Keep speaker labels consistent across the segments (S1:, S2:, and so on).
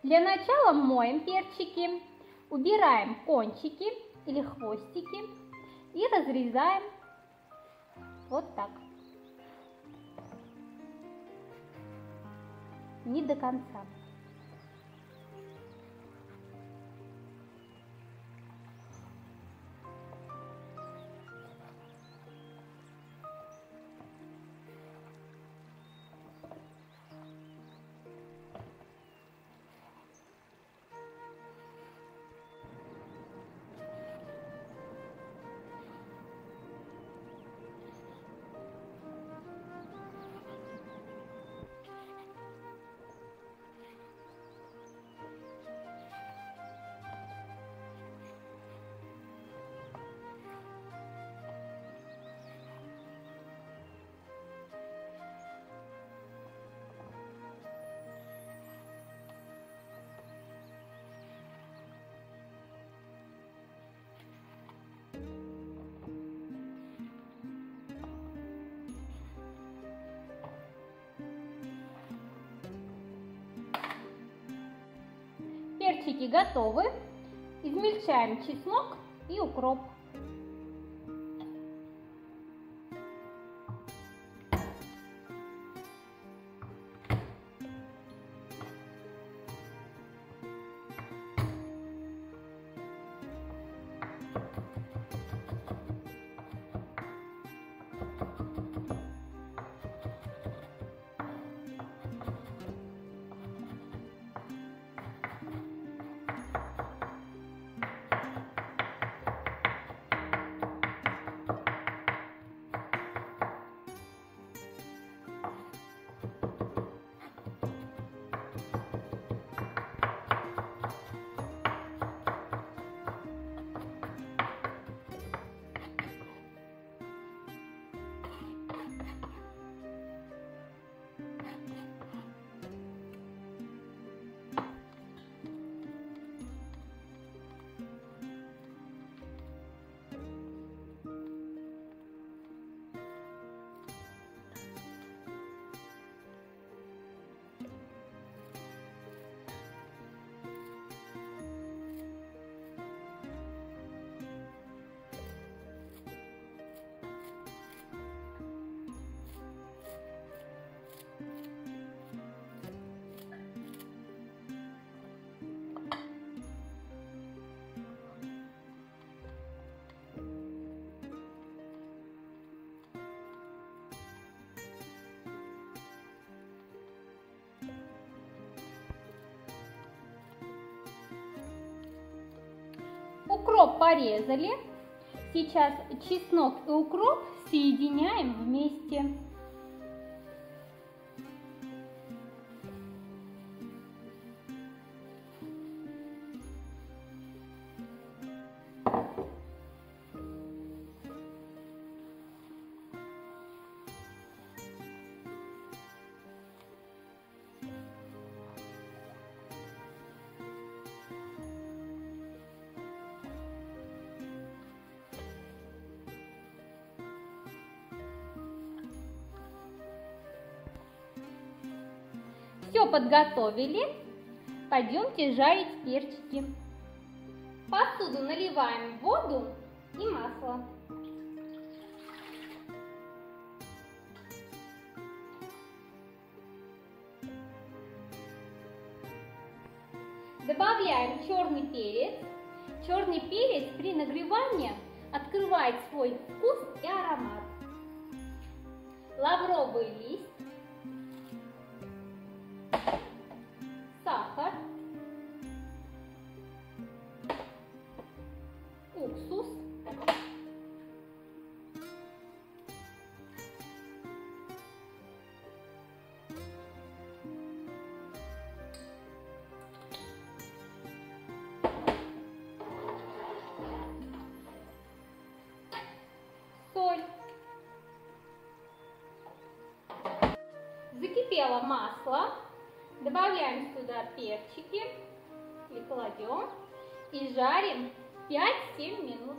S1: Для начала моем перчики, убираем кончики или хвостики и разрезаем вот так, не до конца. Перчики готовы. Измельчаем чеснок и укроп. Укроп порезали. Сейчас чеснок и укроп соединяем вместе. Все подготовили. Пойдемте жарить перчики. В посуду наливаем воду и масло. Добавляем черный перец. Черный перец при нагревании открывает свой вкус и аромат. Лавровый лист. Сахар, уксус, соль. Закипело масло. Добавляем сюда перчики и кладем и жарим 5-7 минут.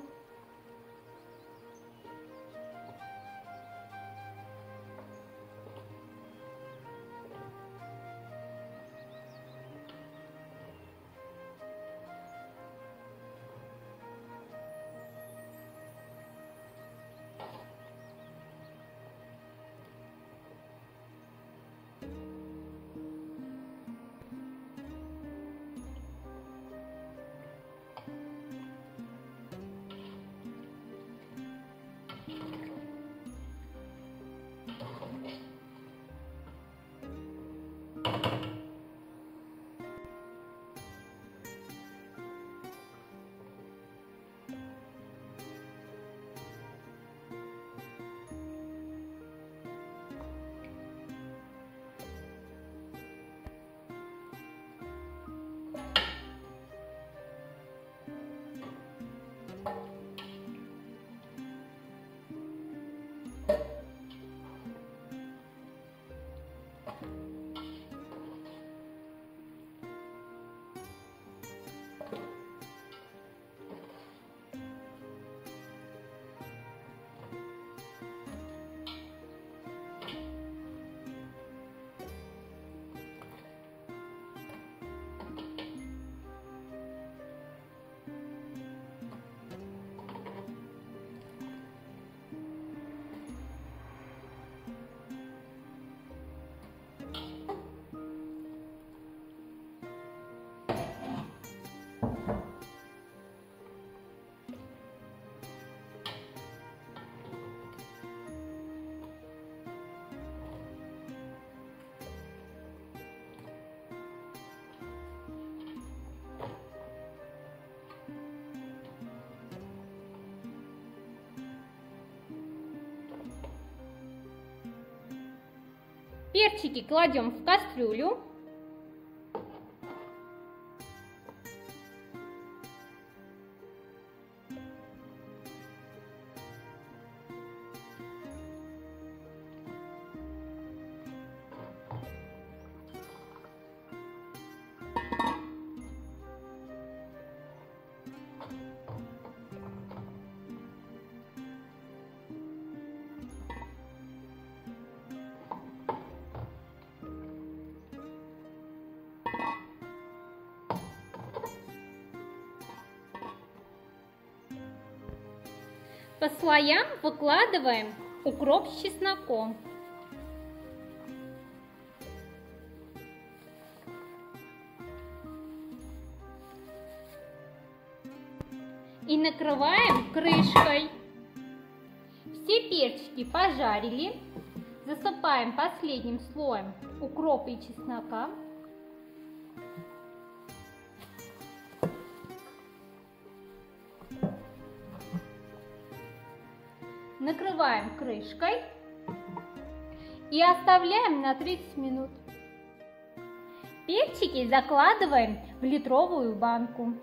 S1: перчики кладем в кастрюлю. По слоям выкладываем укроп с чесноком. И накрываем крышкой. Все перчики пожарили. Засыпаем последним слоем укропа и чеснока. Накрываем крышкой и оставляем на 30 минут. Перчики закладываем в литровую банку.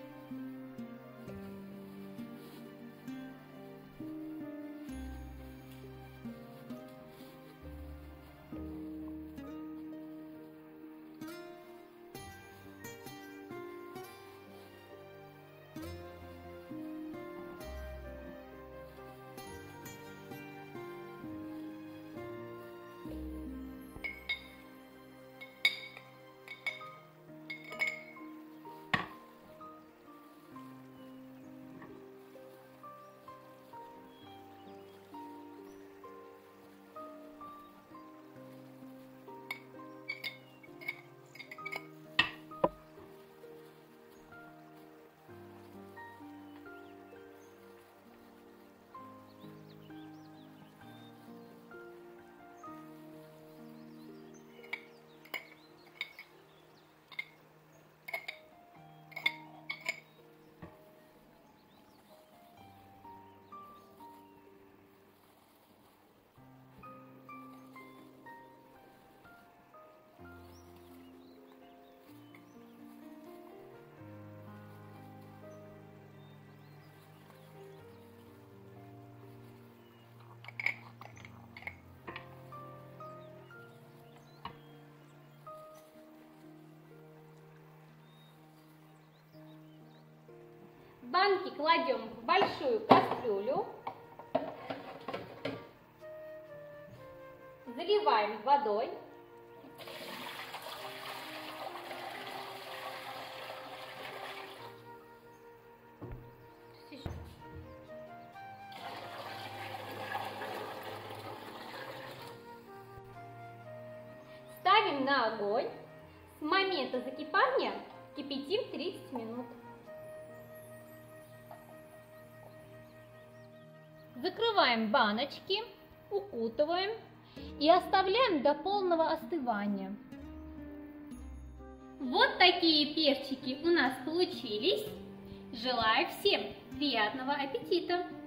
S1: Банки кладем в большую кастрюлю, заливаем водой, ставим на огонь, с момента закипания кипятим 30 минут. Закрываем баночки, укутываем и оставляем до полного остывания. Вот такие перчики у нас получились. Желаю всем приятного аппетита!